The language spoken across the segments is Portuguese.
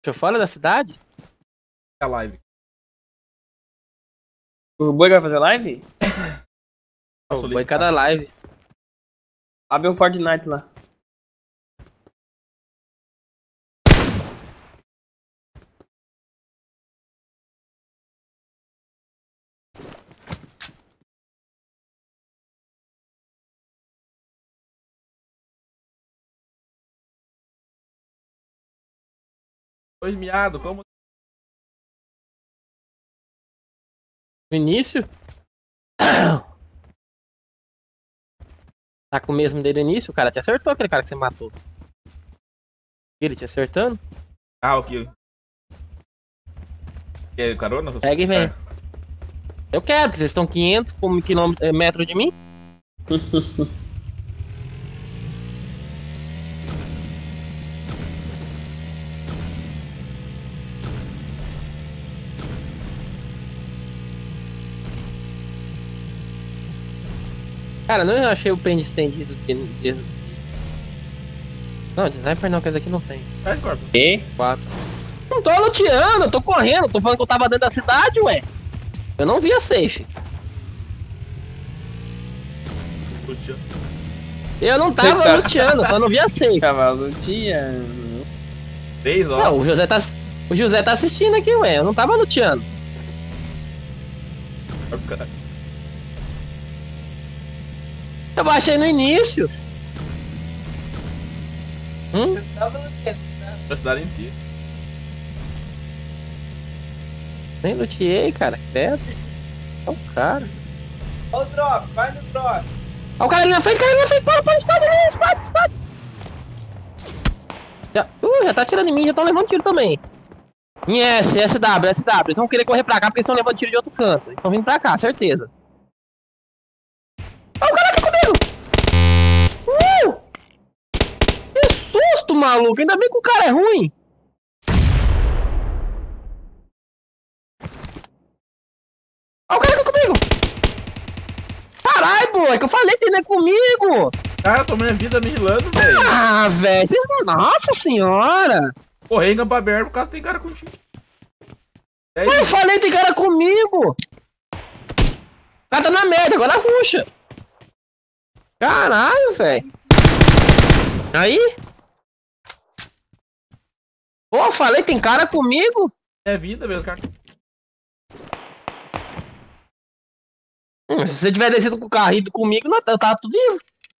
Deixa fora da cidade? A live. O Boi vai fazer live? Pô, foi cada live. Abre um Fortnite lá. Dois miado, como? No início? Tá com o mesmo dele no início? O cara te acertou, aquele cara que você matou. Ele te acertando? Ah, ok. Quer carona? Pega e vem. Eu quero, porque vocês estão 500 metros de mim. Cara, não achei o pente estendido de... Não, de sniper não, que esse aqui não tem. Faz corpo. E? 4. Não tô luteando, eu tô correndo, tô falando que eu tava dentro da cidade, ué. Eu não vi a safe. Eu não tava luteando, só não vi a safe. Tava luteando. 3 horas. Não, o José tá assistindo aqui, ué. Eu não tava luteando. Eu baixei no início. Você tava luteando, tá? A cidade inteira. Nem luteei, cara. Credo. Olha o cara. Ó o drop, vai no drop. Olha o cara ali na frente, para, esquadra. Já tá atirando em mim, já estão levando tiro também. Em SW. Eles vão querer correr pra cá porque eles estão levando tiro de outro canto. Eles estão vindo pra cá, certeza. Olha o cara aqui comigo! Que susto, maluco! Ainda bem que o cara é ruim! Olha o cara aqui comigo! Caralho, boy, que eu falei que ele é comigo! Cara, tô minha vida aniquilando, velho. Ah, velho, vocês não... Nossa senhora! Correr em campo aberto por causa que tem cara contigo. É Eu isso. falei que tem cara comigo! O cara tá na merda, agora ruxa! Caralho, velho! Aí? Pô, eu falei, tem cara comigo? É vida mesmo, cara. Se você tiver descido com o carro ido comigo, eu tava tudo vivo.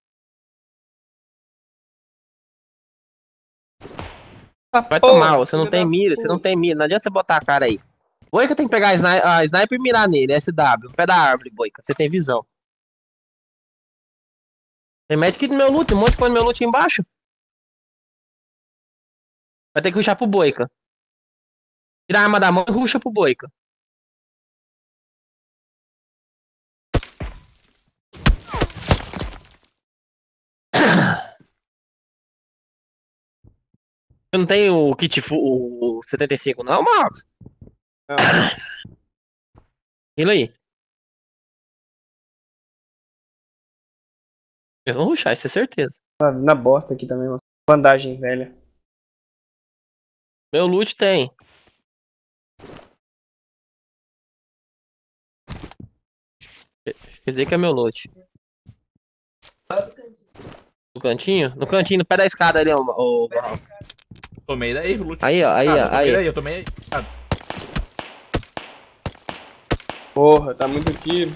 Vai tomar, você não tem mira, não adianta você botar a cara aí. Boica tem que pegar a sniper e mirar nele, SW, no pé da árvore, Boica, você tem visão. Tem médico no meu loot, um monte de coisa no meu loot embaixo. Vai ter que rushar pro Boica. Tira a arma da mão e rusha pro Boica. Você não tem o kit o 75 não, Marcos? Não. Ele aí. Eles vão rushar, isso é certeza. Na bosta aqui também, uma bandagem velha. Meu loot tem. Quer dizer que é meu loot. No cantinho? No cantinho, no pé da escada ali, ô. Tomei daí, Lute. Aí, ó, aí, ó, aí. Eu tomei aí. Porra, tá muito tiro.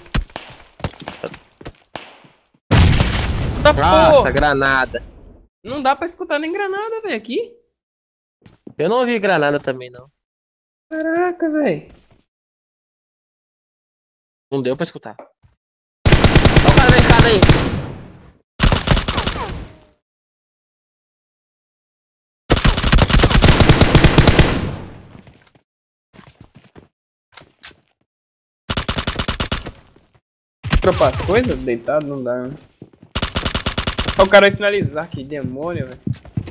Nossa, granada. Não dá pra escutar nem granada, velho, aqui. Eu não ouvi granada também, não. Caraca, velho. Não deu pra escutar. Olha o cara da escada aí. Dropar as coisas? Deitado não dá, né? Ó, o cara vai finalizar, que demônio, velho.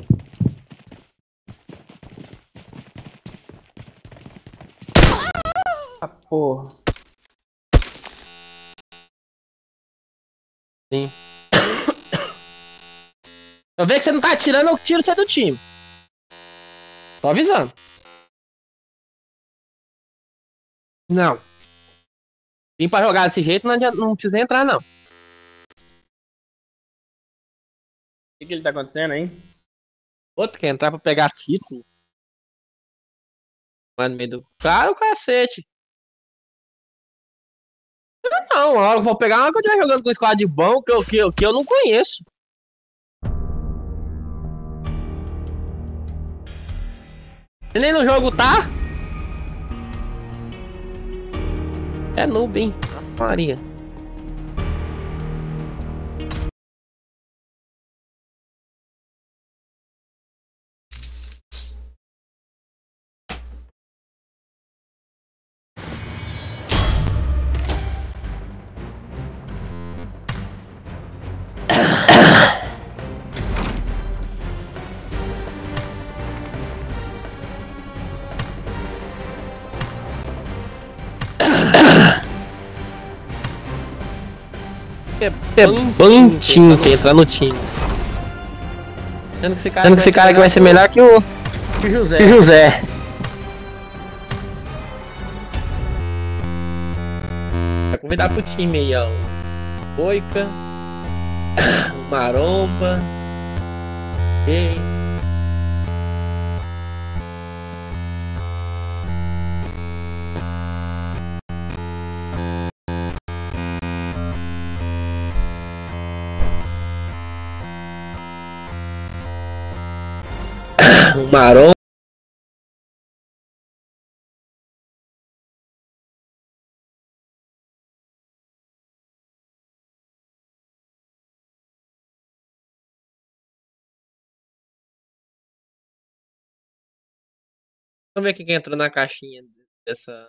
Ah, porra. Sim. Eu vejo que você não tá atirando, eu tiro você do time. Tô avisando. Não. Vim pra jogar desse jeito, não precisa entrar, não. O que ele tá acontecendo, hein? Outro quer entrar pra pegar título. Mas no meio do... Claro, cacete. Não, a hora que eu vou pegar uma que eu estiver jogando com squad bom que eu não conheço. Você nem no jogo tá? É noob, hein? Maria. É bantinho que entrar no time. Sendo que esse cara que vai ser melhor que o José. Vai convidar pro time aí, ó. O Boica, o Maromba. E... o Maromba. Vamos ver quem que entrou na caixinha dessa.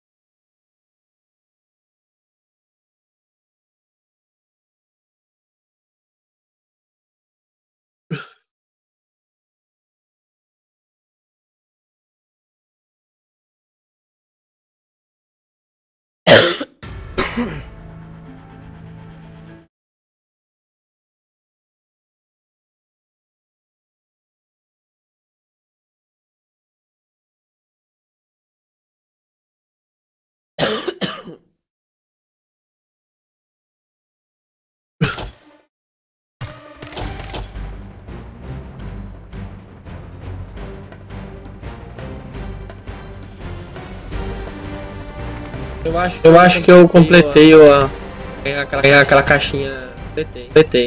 Eu acho que eu completei aquela caixinha. Completei.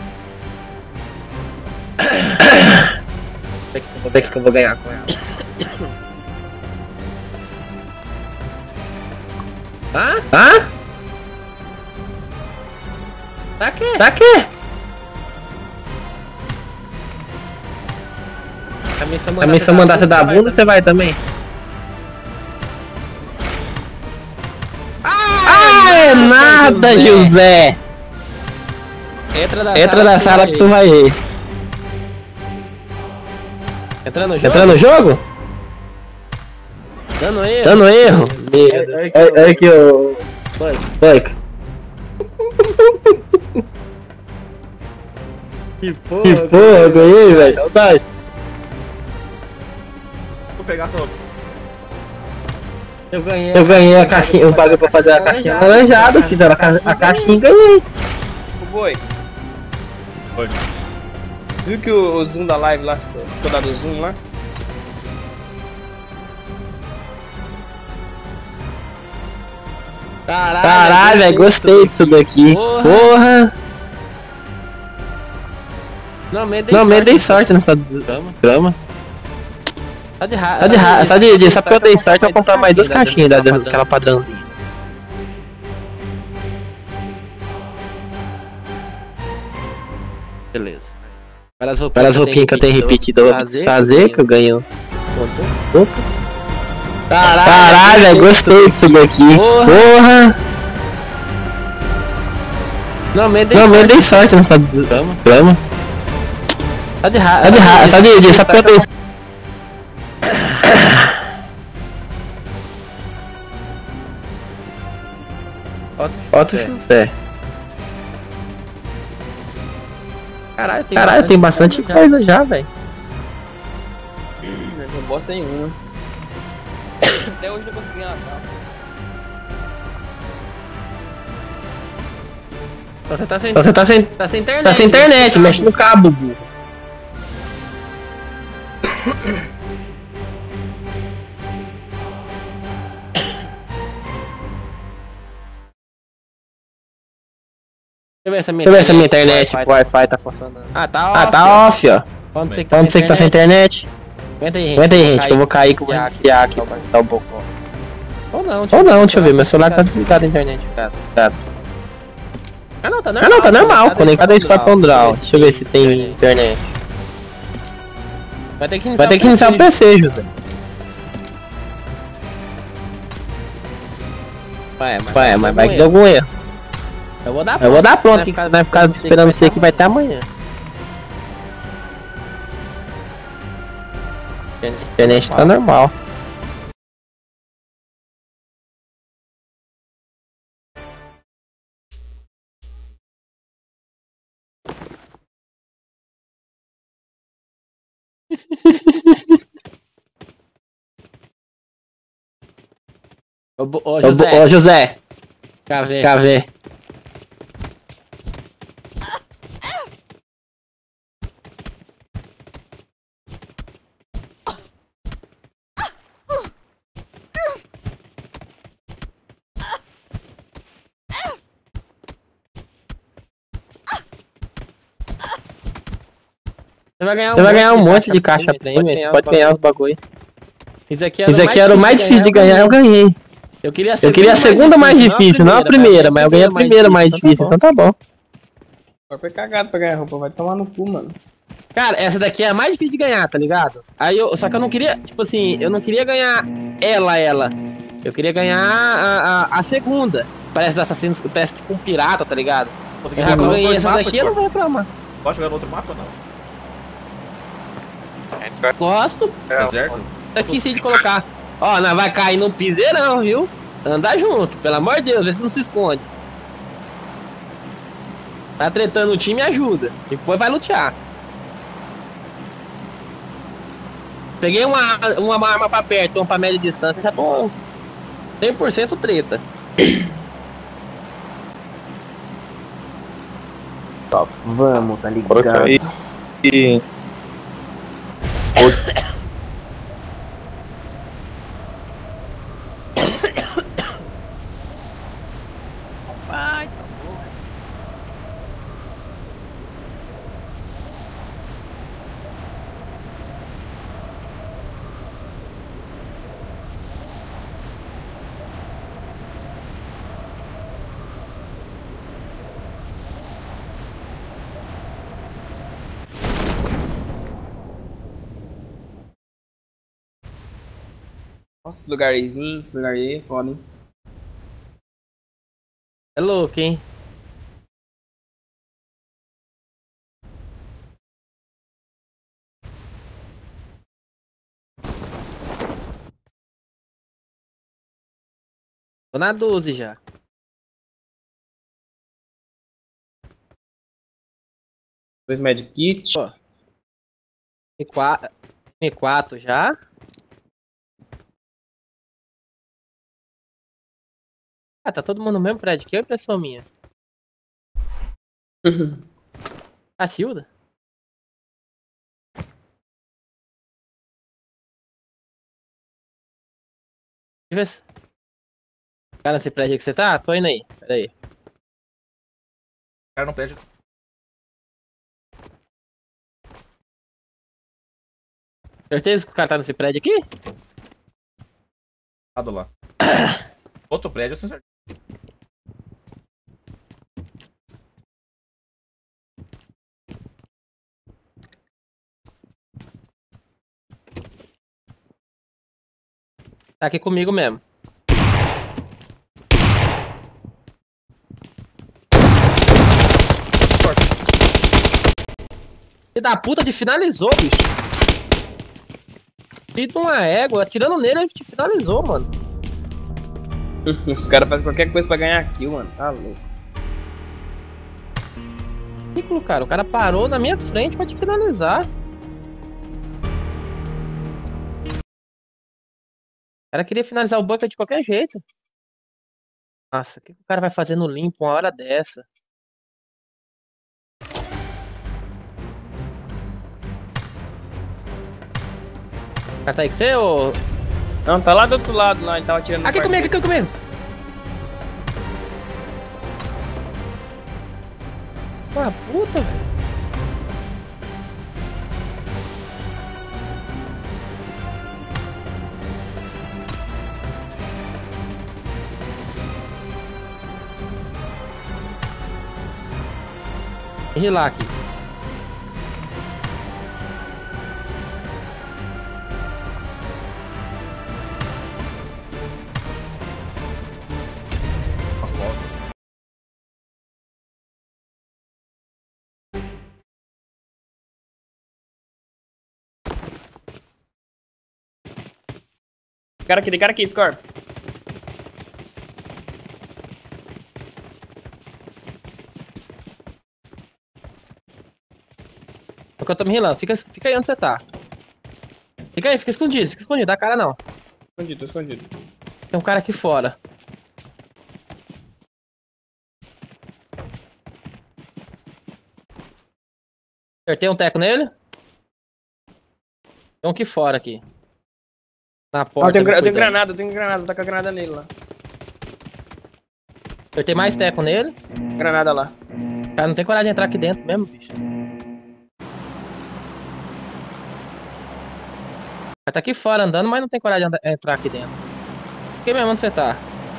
Vou ver que eu vou ganhar com ela. Hã? Pra quê? Também se eu mandar você dar a bunda, você vai também. É nada, José! Entra na sala que tu vai ver. Entra no jogo? Dando erro? Olha aqui, ô. Boica. Que porra, ganhei, velho. Vou pegar só. Eu ganhei a caixinha, eu paguei pra fazer a caixinha laranjada, fizeram a caixinha e ganhei. Ô boi. Oi. Viu que o zoom da live lá, ficou dado o zoom lá? Caralho, velho, gostei disso daqui. Porra! Não, dei sorte nessa drama. Só porque eu dei sorte, eu vou comprar mais 2 caixinhas daquela padrãozinha. Beleza. Para as roupinhas que eu tenho repetido, eu vou fazer, que eu ganho. Caralho, velho, gostei disso daqui. Porra! Não, dei sorte nessa drama. Só porque eu dei sorte. Foto José. Caralho, tem bastante coisa já, velho. Não bosta nenhuma. Até hoje não consegui ganhar a calça. Você tá sem internet. Tá sem internet, mexe no cabo, burro. Deixa eu ver essa minha internet, o Wi-Fi tá funcionando. Ah, tá off, ó. Vamos você que tá sem internet. Aguenta aí, gente, que eu vou cair que eu vou iniciar aqui pra dar um pouco. Ou não, deixa eu ver, meu celular tá desligado a internet, cara. Ah não, tá normal, conectado a Squadron Draw. Deixa eu ver se tem internet. Vai ter que iniciar o PC, José. Ué, mas vai que deu algum erro. Eu vou dar pronto, que vai ficar esperando você que vai até amanhã. A internet tá normal. Ô José, Cavê. Você vai ganhar um monte de caixa prêmio, você pode ganhar os bagulho. Isso aqui era o mais difícil de ganhar, eu ganhei. Eu queria a segunda mais difícil, não a primeira, mas eu ganhei a primeira mais difícil, então tá bom. Foi cagado pra ganhar roupa, vai tomar no cu, mano. Cara, essa daqui é a mais difícil de ganhar, tá ligado? Só que eu não queria, tipo assim, eu não queria ganhar ela. Eu queria ganhar a segunda. Parece assassino, parece tipo um pirata, tá ligado? Eu já ganhei essa daqui, eu não vou reclamar. Pode jogar no outro mapa ou não? Gosto. Deserto? Eu esqueci de colocar. Ó, nós vai cair no piseirão, viu? Anda junto, pelo amor de Deus, vê se não se esconde. Tá tretando o time, ajuda. Depois vai lutear. Peguei uma arma pra perto, uma pra média distância, já tô 100% treta. Top, vamos, tá ligado? Bora cair. Nossa, esse lugarzinho, esse lugar aí, foda, hein? É louco, hein? Tô na 12 já. Dois medkit. Ó. M4 já. Ah, tá todo mundo no mesmo prédio que eu, impressão minha. A Silda? Deixa eu ver se... Cara, nesse prédio que você tá? Tô indo aí, pera aí. O cara não pede. Certeza que o cara tá nesse prédio aqui? Lado lá. Outro prédio, sem certeza. Tá aqui comigo mesmo. Filho da puta, te finalizou, bicho. Filho de uma égua, atirando nele, ele te finalizou, mano. Os caras fazem qualquer coisa pra ganhar kill, mano. Tá louco. Ridículo, cara. O cara parou na minha frente pra te finalizar. O cara queria finalizar o bunker de qualquer jeito. Nossa, o que o cara vai fazer no limpo uma hora dessa? O cara tá aí com você ou... Não, tá lá do outro lado, lá, ele tava atirando no Aqui comigo, parceiro. aqui comigo. Ah, puta, velho. Rilar aqui. Tá foda. Tem cara aqui, Scorp. É que eu tô me rilando. Fica aí onde você tá. Fica aí, fica escondido, dá cara não. Tô escondido. Tem um cara aqui fora. Acertei um teco nele. Tem um aqui fora aqui. Na Ah, porta. eu tenho cuidando. granada, vou tacar granada nele lá. Acertei mais teco nele. Granada lá. Cara, não tem coragem de entrar aqui dentro mesmo, bicho. Tá aqui fora andando, mas não tem coragem de entrar aqui dentro. Fiquei mesmo onde você tá.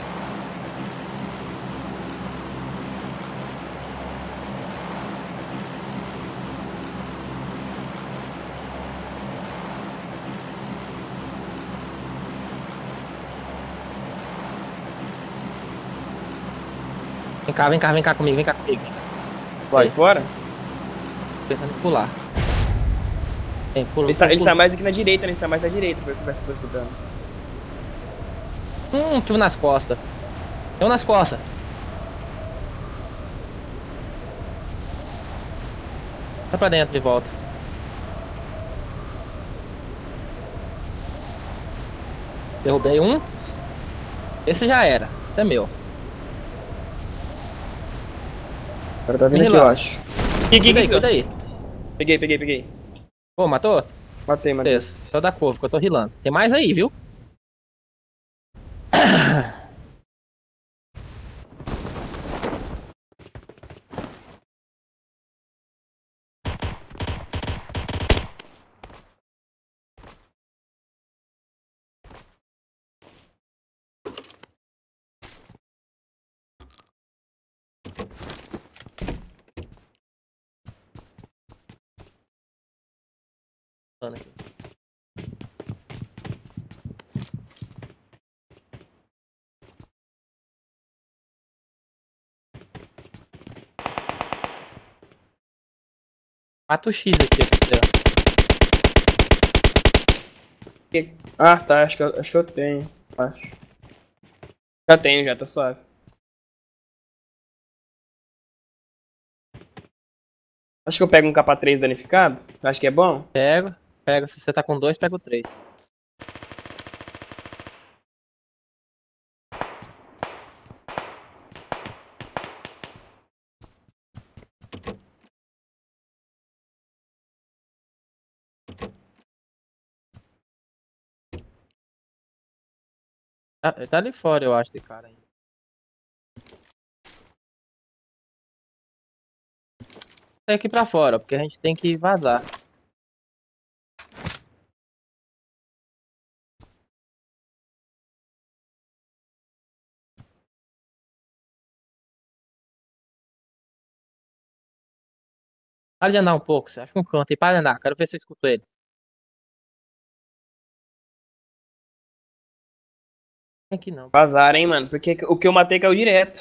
Vem cá comigo, vem cá comigo. Vai fora? Pensando em pular. Vem, pula, Ele tá mais aqui na direita, né? Ele tá mais na direita, pra eu conversa que eu tô escutando. Tiro nas costas. Tem um nas costas. Tá pra dentro de volta. Derrubei um. Esse já era. Esse é meu. O cara tá vindo aqui, eu acho. Cuida aí. Peguei. Pô, matou? Matei. Beleza. Só dá couve que eu tô rilando. Tem mais aí, viu? Mata o X aqui pra você. Ah, tá, acho que eu tenho. Acho. Já tenho, já, tá suave. Acho que eu pego um capa 3 danificado. Acho que é bom. Pega. Se você tá com 2, pega o 3. Ele tá ali fora, eu acho, esse cara ainda. Sai aqui pra fora, porque a gente tem que vazar. Para de andar um pouco, você acha um canto aí, para de andar, quero ver se eu escuto ele. Tem aqui não. Vazar, hein, mano. Porque o que eu matei caiu direto.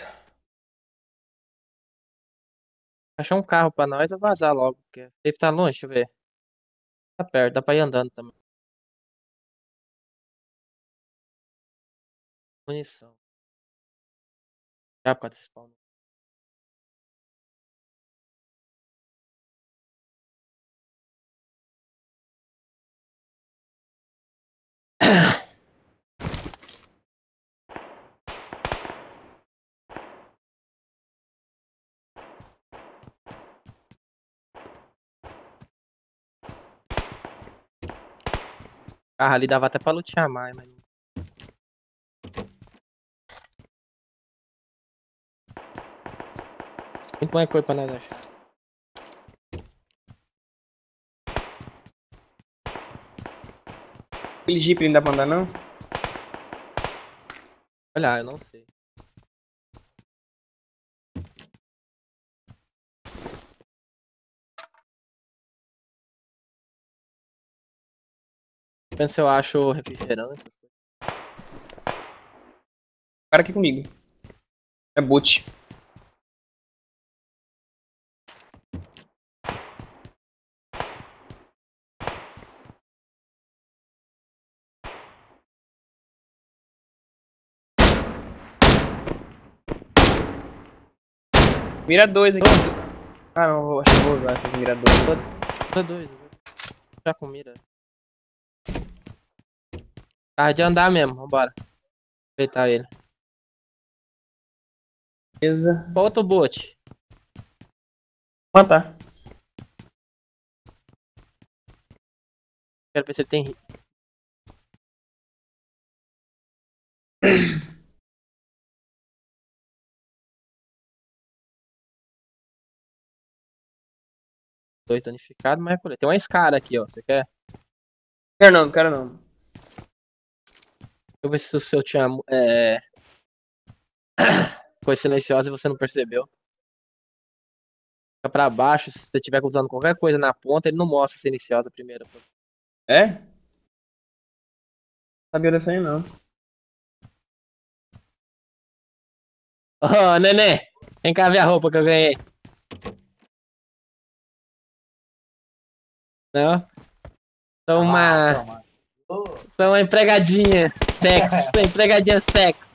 Achar um carro pra nós ou vazar logo, porque deve estar longe, deixa eu ver. Tá perto, dá pra ir andando também. Munição. Já por causa desse spawn. carro ali dava até pra lutear mais, mas... Muito mais coisa pra nós achar. Aquele Jeep não dá pra andar, não? Olha, eu não sei. Pensa se eu acho refrigerante, essas coisas. Cara aqui comigo. É boot. Mira 2 aqui. Ah, não, acho que eu vou usar essa mira 2. Tô doido. Já com mira. Carro de andar mesmo, vambora. Aproveitar ele. Beleza. Outro bote. Matar. Quero ver se ele tem. Dois danificados, mas tem uma escada aqui, ó. Você quer? Quero não, quero não. Deixa eu ver se o seu tinha. Coisa silenciosa e você não percebeu. Fica pra baixo, se você estiver usando qualquer coisa na ponta, ele não mostra silenciosa primeiro. É? Sabia dessa aí não. Ô, nenê! Vem cá ver a roupa que eu ganhei. Não? Sou uma. Sou uma empregadinha. Sexo. Sou empregadinha sexo.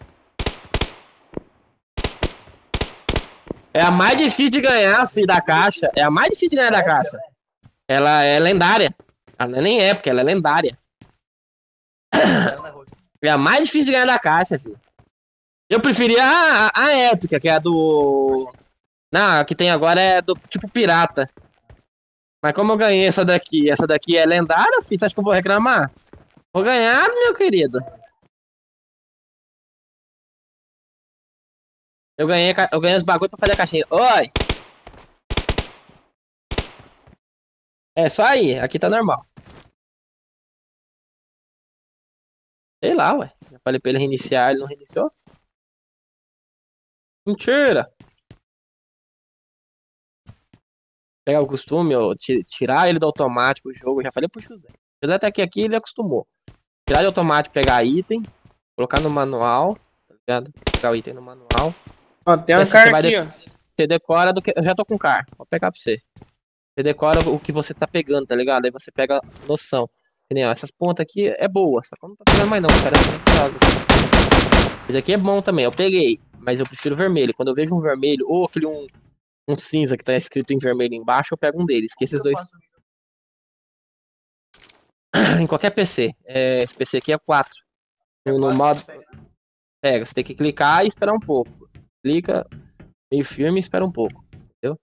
É a mais difícil de ganhar, filho, da caixa. É a mais difícil de ganhar da caixa. Ela é lendária. Ela nem é, porque ela é lendária. É a mais difícil de ganhar da caixa, filho. Eu preferia a épica, que é a do... Não, a que tem agora é do tipo pirata. Mas como eu ganhei essa daqui é lendária, filho, você acha que eu vou reclamar? Vou ganhar, meu querido. Eu ganhei os bagulho pra fazer a caixinha. Oi! É só aí, aqui tá normal. Sei lá, ué. Já falei pra ele reiniciar, ele não reiniciou. Mentira! Pegar o costume, ó, tirar ele do automático o jogo. Eu já falei pro José. O José tá aqui, ele acostumou. Tirar de automático, pegar item, colocar no manual, tá ligado? Pegar o item no manual. Ó, tem uma Assim, cara aqui, ó. Você decora do que. Eu já tô com car. Vou pegar pra você. Você decora o que você tá pegando, tá ligado? Aí você pega noção. Que nem, ó, essas pontas aqui é boa, só que eu não tô pegando mais não, cara. Esse aqui é bom também, eu peguei, mas eu prefiro vermelho. Quando eu vejo um vermelho, ou aquele um cinza que tá escrito em vermelho embaixo, eu pego um deles. Que esses dois. Em qualquer PC. Esse PC aqui é 4. No modo. Pega, você tem que clicar e esperar um pouco. Clica meio firme e espera um pouco. Entendeu?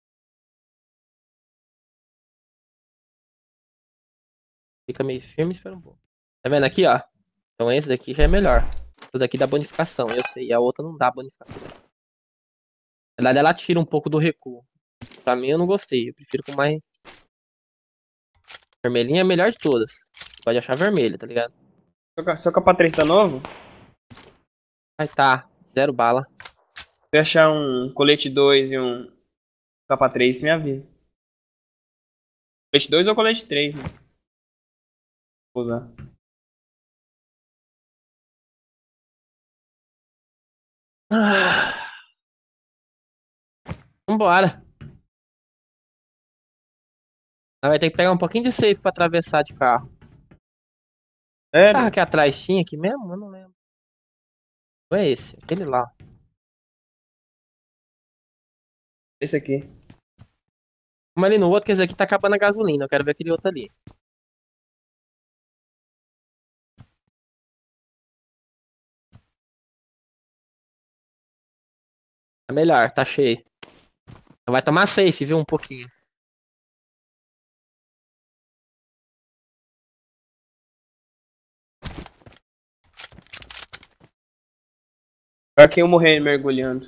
Fica meio firme e espera um pouco. Tá vendo aqui, ó? Então esse daqui já é melhor. Esse daqui dá bonificação, eu sei. E a outra não dá bonificação. Na verdade, ela tira um pouco do recuo. Pra mim, eu não gostei. Eu prefiro com mais... Vermelhinha é a melhor de todas. Pode achar vermelha, tá ligado? Seu capa 3 tá novo? Aí tá. 0 bala. Se achar um colete 2 e um capa 3, me avisa. Colete 2 ou colete 3, mano? Vou usar. Vambora. Ela vai ter que pegar um pouquinho de safe pra atravessar de carro. O carro Sério? aqui atrás tinha aqui mesmo? Eu não lembro. Não é esse, aquele lá. Esse aqui. Vamos ali no outro, que esse aqui tá acabando a gasolina. Eu quero ver aquele outro ali. É melhor, tá cheio. Vai tomar safe, viu? Um pouquinho. Pra quem eu morrer mergulhando.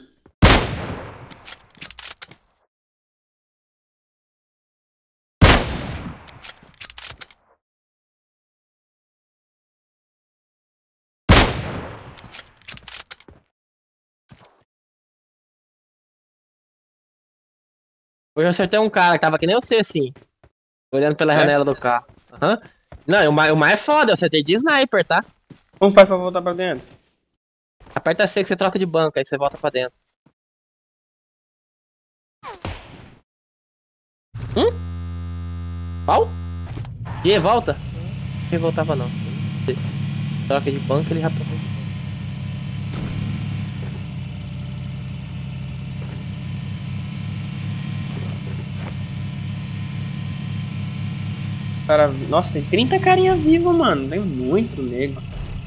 Hoje eu acertei um cara que tava que nem você, assim. Olhando pela janela do carro. Aham. Não, o mais é foda, eu acertei de sniper, tá? Como faz pra voltar pra dentro? Aperta C que você troca de banco, aí você volta pra dentro. Qual? E volta? Não voltava não. Troca de banco, ele já trocou. Cara, nossa, tem 30 carinha viva, mano. Tem muito nego.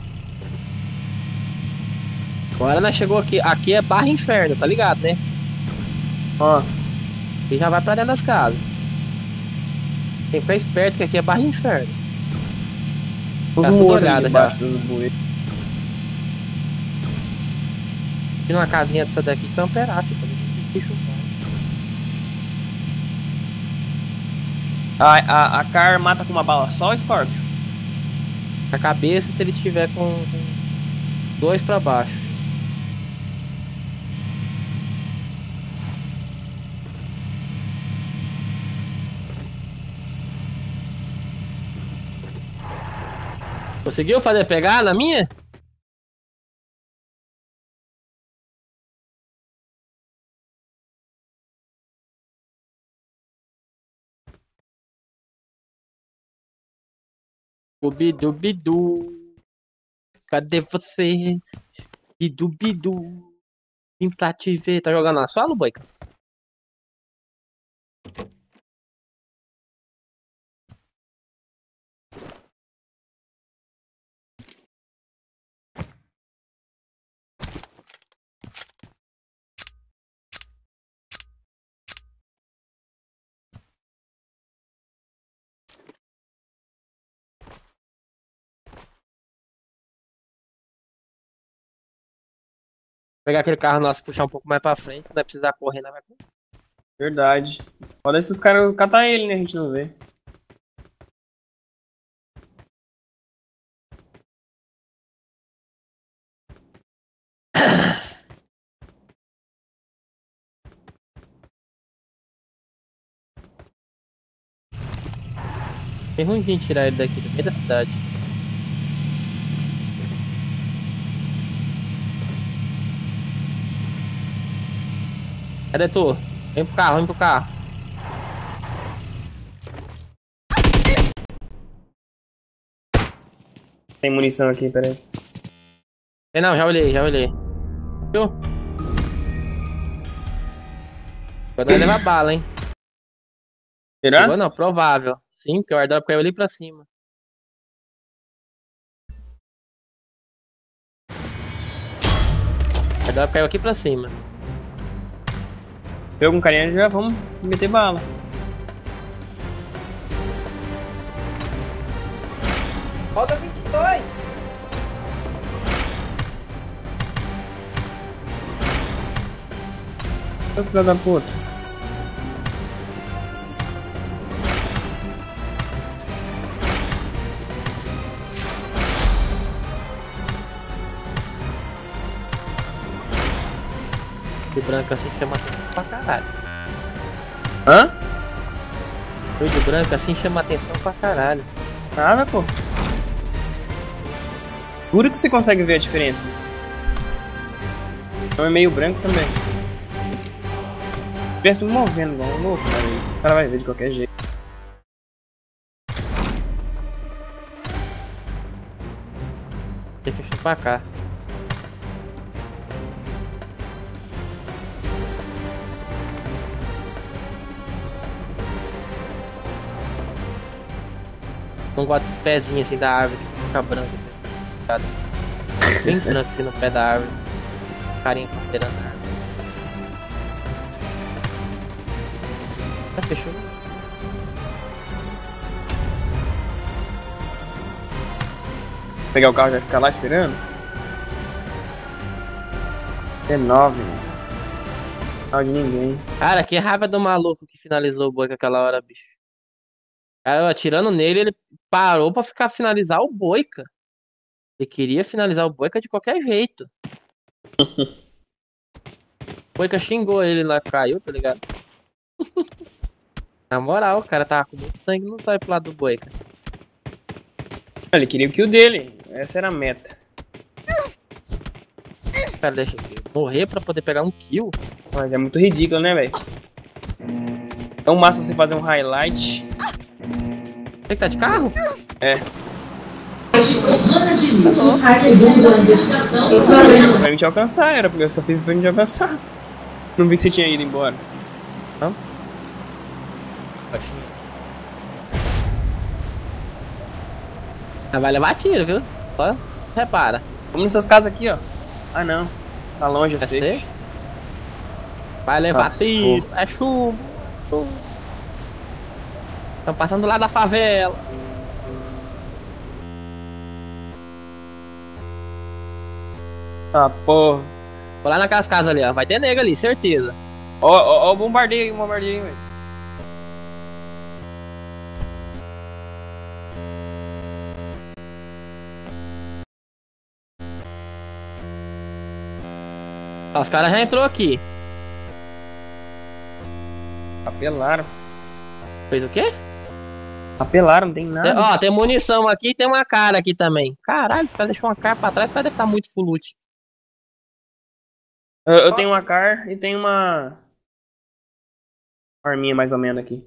Agora nós chegou aqui. Aqui é barra inferno, tá ligado, né? Nossa. E já vai pra dentro das casas. Tem que ficar esperto que aqui é barra inferno. Tá tudo olhada já. E numa casinha dessa daqui camperar, tipo, bicho. A Car mata com uma bala só, Scorpio? A cabeça se ele tiver com 2 pra baixo. Conseguiu fazer pegar na minha? Bidu bidu, cadê você? Bidu bidu, vim pra te ver. Tá jogando na solo, boica? Pegar aquele carro nosso e puxar um pouco mais pra frente, não vai precisar correr, não vai. Verdade. Foda esses caras catar ele, né? A gente não vê. É ruimzinho tirar ele daqui do meio da cidade. Cadê tu? Vem pro carro, vem pro carro. Tem munição aqui, peraí. Não, já olhei, já olhei. Viu? Agora vai levar bala, hein? Será? Chegou não, provável. Sim, porque o airdrop caiu ali pra cima. O airdrop caiu aqui pra cima. Pegou um carinha, já vamos meter bala. Roda 22! Ô filho da puta. De branco assim chama atenção pra caralho. Hã? Fui de branco assim chama atenção pra caralho. Nada, pô. Juro que você consegue ver a diferença. Então é meio branco também. Estivesse me movendo igual um louco, cara. O cara vai ver de qualquer jeito. Tem que fechar pra cá. Não gosto dos pezinhos assim da árvore que fica branco. Tá? Bem branco assim no pé da árvore. Carinha papeirando a árvore. Já fechou? Pegar o carro e já ficar lá esperando? 19, mano. Não de ninguém. Cara, que raiva do maluco que finalizou o boi com aquela hora, bicho. Cara, eu atirando nele, ele parou pra finalizar o Boica. Ele queria finalizar o Boica de qualquer jeito. O Boica xingou ele lá, caiu, tá ligado? Na moral, o cara tava com muito sangue, não sai pro lado do Boica. Ele queria o kill dele. Essa era a meta. Cara, deixa eu morrer pra poder pegar um kill. Mas é muito ridículo, né, velho? É o máximo você fazer um highlight. Você que tá de carro? É. Vai me te alcançar, era porque eu só fiz isso pra me te alcançar. Não vi que você tinha ido embora. Não? Vai levar tiro, viu? Só repara. Vamos nessas casas aqui, ó. Ah, não. Tá longe, é safe. Vai levar tiro. É chumbo. Estão passando lá da favela. Ah, porra. Vou lá naquelas casas ali, ó. Vai ter nega ali, certeza. Ó, bombardeio aí, velho. Os caras já entrou aqui. Apelaram. Fez o quê? Apelaram, não tem nada. Ó, tem munição aqui e tem uma cara aqui também. Caralho, os caras deixou uma cara pra trás, os caras devem estar muito full loot. Eu tenho uma car e tenho uma arminha mais ou menos aqui.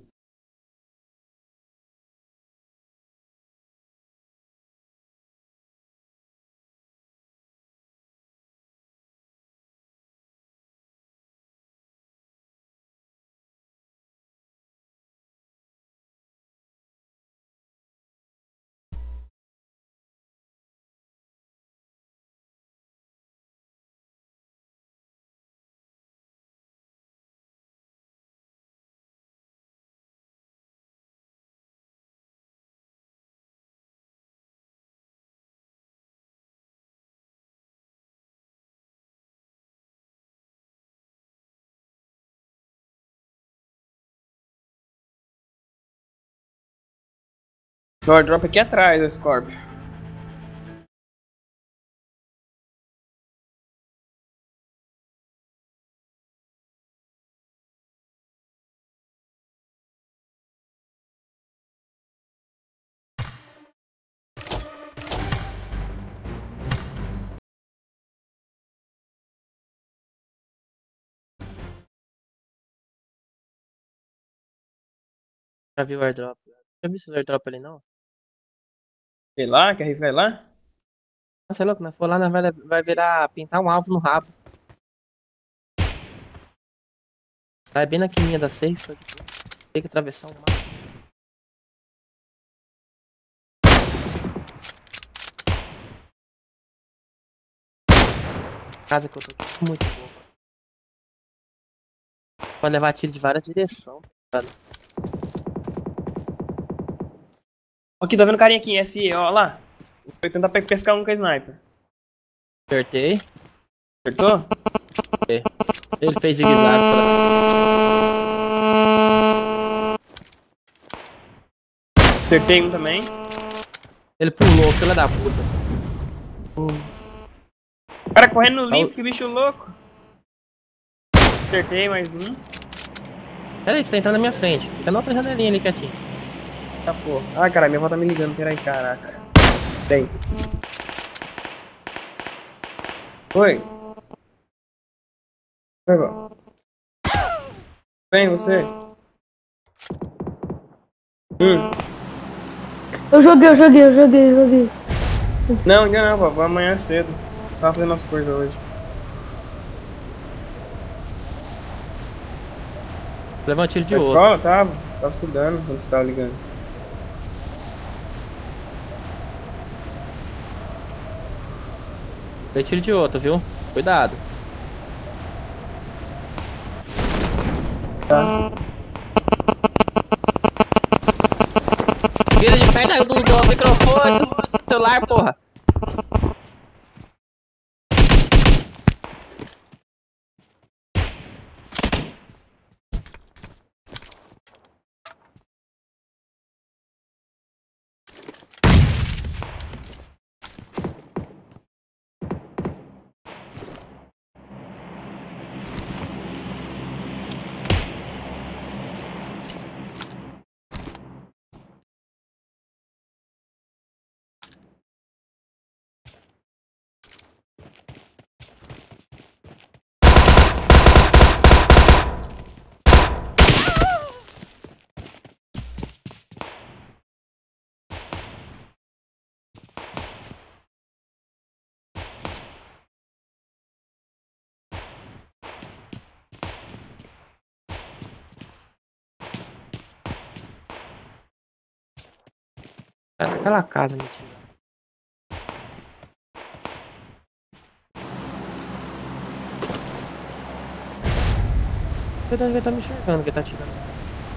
O airdrop aqui atrás, o Scorpio. Já viu o airdrop? Já viu esse airdrop ali não? Sei lá, quer arriscar ir lá? Nossa, é louco, né? For lá, nós vai virar pintar um alvo no rabo. Vai bem na quininha da safe. Tem que atravessar um mapa. Casa que eu tô aqui, muito boa. Pode levar tiro de várias direções. Tá? Aqui, tô vendo carinha aqui, SE, ó lá. Vou tentar pescar um com a sniper. Acertei. Acertou? Ele fez zigue-zague pra... Acertei um também. Ele pulou, filha da puta. O cara correndo no limpo, que bicho louco. Acertei mais um. Pera aí, você tá entrando na minha frente. Fica na outra janelinha ali quietinho. Tá, porra. Ai, caralho, minha avó tá me ligando. Peraí, caraca. Vem. Oi. Oi, vó. Vem, você. Eu joguei. Não, ainda não, vó. Vou amanhã cedo. Tava fazendo as coisas hoje. Levou um tiro de Na outro. escola? Tava estudando quando você tava ligando. Levei tiro de outro, viu? Cuidado. Tá. Vira de perto do microfone, do celular, porra. Tá naquela casa, mentira. Ele tá me enxergando, que ele tá tirando.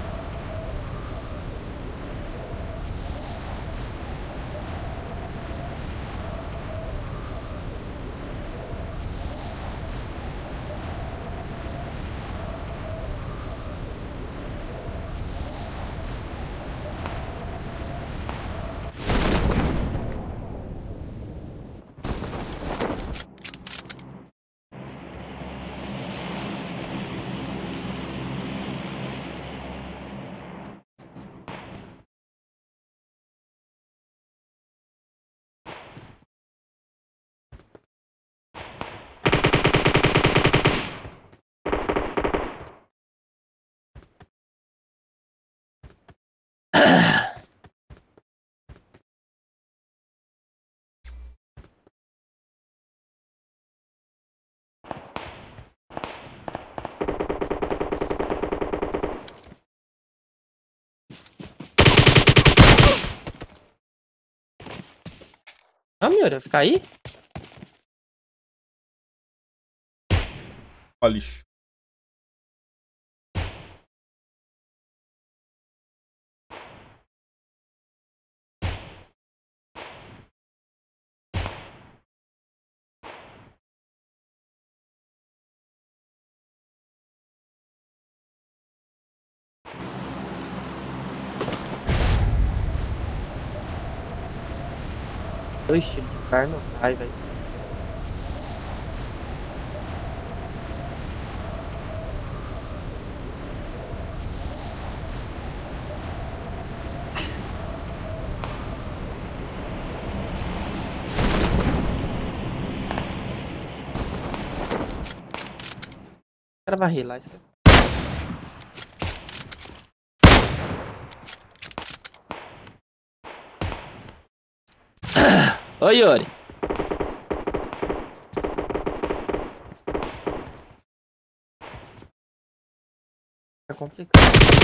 Ah, meu, vai ficar aí? Ó, lixo. Dois tiros de carne não vai, velho. O cara vai rir lá, isso aqui. Oi, Yuri. Tá complicado.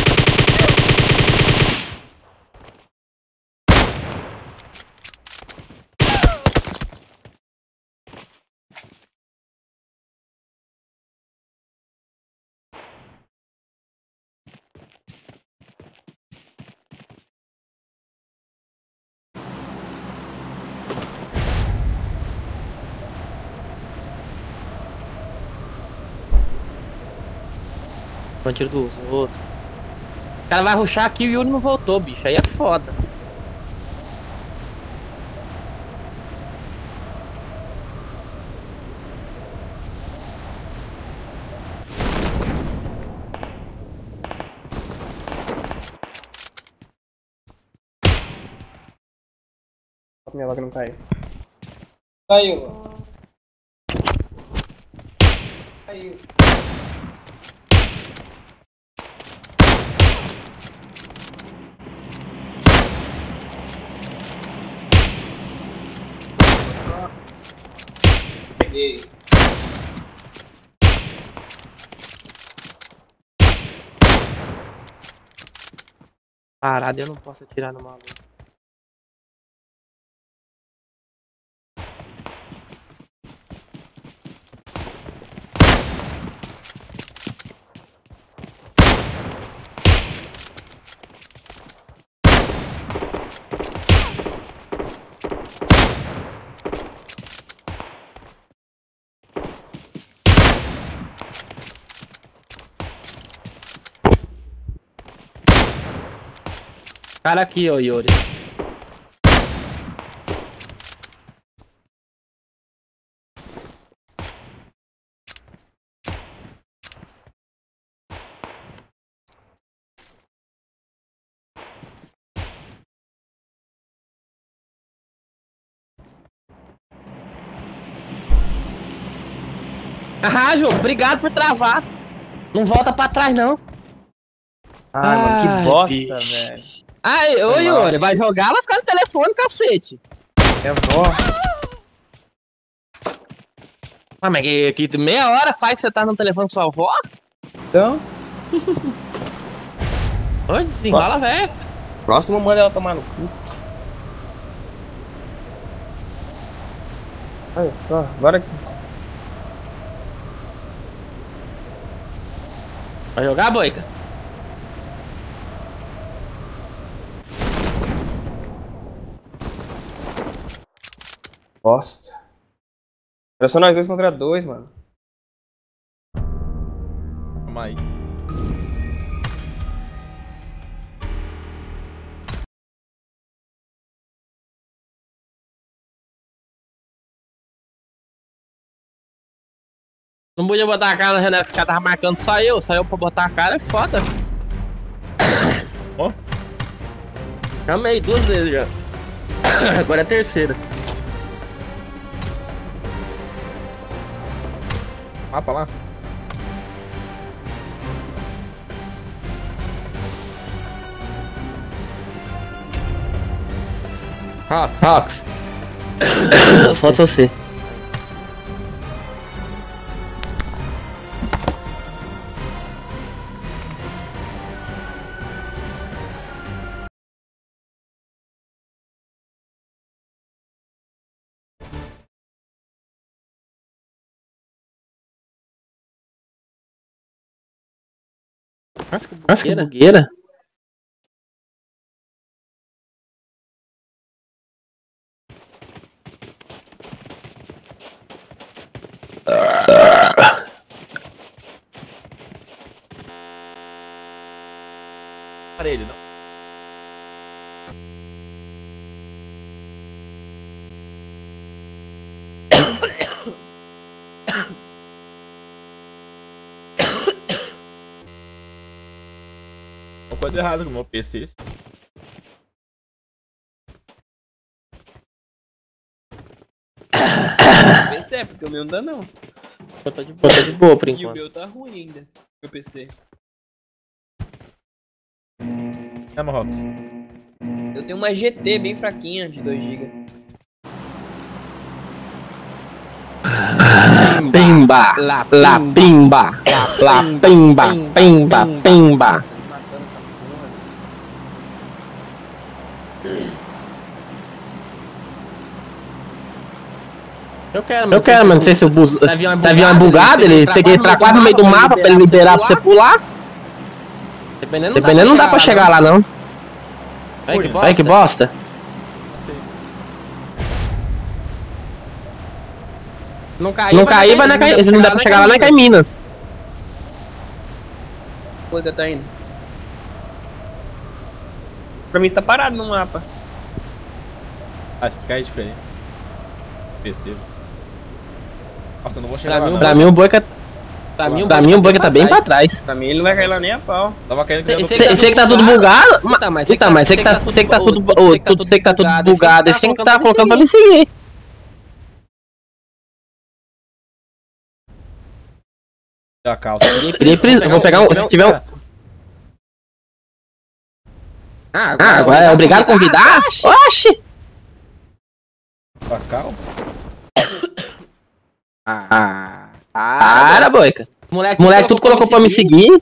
Um tiro dos outros. O cara vai rushar aqui e o Yuri não voltou, bicho. Aí é foda. Minha vaga não caiu. Caiu. Caiu. Peguei. Parado, eu não posso atirar no maluco. Cara aqui, ó, Yuri. Ah, João, obrigado por travar. Não volta pra trás, não. Ai, mano, que bosta, bicho. velho. Ai, ô Yuri, vai jogar, ela ficar no telefone, cacete. Minha avó. Ah, mas que meia hora faz que você tá no telefone com sua avó? Então, Oi, desenrola, velho. próximo manda ela tomar no cu. Olha só, agora... Vai jogar, Boica? Bosta. Era só nós 2 contra 2, mano. Calma aí. Não podia botar a cara no Renato, que os caras tava marcando só eu pra botar a cara, é foda. Ó. Chamei 2 vezes já. Agora é a terceira. Mapa lá. Rox. Falta você. Nossa, que bugueira. Aparelho, não. Uma coisa errada com o meu PC. PC é, porque o meu não dá não. Eu tô de boa por E o enquanto. meu tá ruim ainda, meu PC. É, Marrocos. Eu tenho uma GT bem fraquinha de 2 GB. Pimba, lá pimba, lá pimba. Matando essa porra. Eu quero, mano. Não sei se o avião é bugado, ele tem que entrar quase no meio do mapa pra ele liberar pra você pular. Dependendo, não dá pra chegar lá, não. Olha que bosta. Não cair, vai cair. Se não der pra chegar lá, não cai em Minas. Coisa tá indo. Pra mim está parado no mapa. Acho que cai diferente. PC. Nossa, eu não vou chegar lá, não. Pra mim o Boica tá bem pra trás. Pra mim ele não vai cair lá nem a pau. Tava caindo que Você que tá tudo bugado. Mas você que tá tudo bugado. Esse tem que tá colocando pra me seguir. a calça. Eu vou pegar um. Se tiver um. Agora é obrigado a convidar? Oxi! Cacau? Para, Boica. Moleque tudo colocou pra me seguir.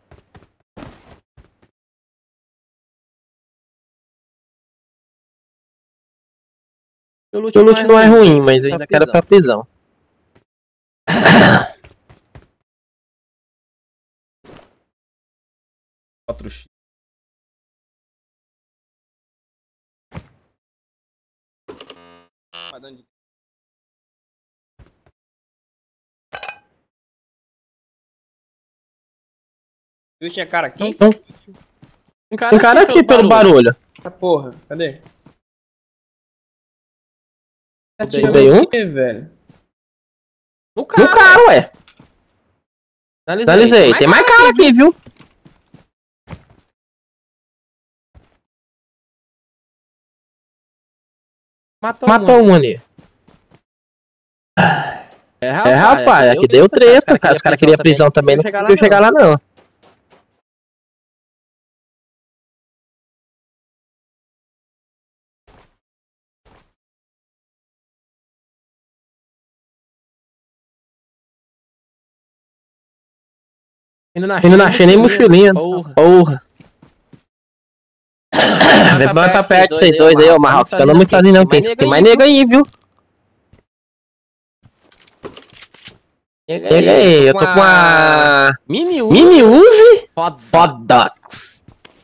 O loot não é ruim, mas eu ainda quero pra prisão. 4x. Viu, tinha cara aqui? Um cara aqui pelo barulho. Essa porra, cadê? Dei um? Velho. No cara, ué. Finalizei. Tem mais cara aqui, viu? Matou um ali. Rapaz, aqui deu treta. Os caras queriam prisão também, não conseguiu chegar lá, não. Ainda não achei nem mochilinha. Porra. Levanta perto de vocês dois aí, ô Marrocos. Eu não muito sozinho não, tem mais nego aí, viu? Chega aí, eu tô com a Mini Uzi Hot Dogs.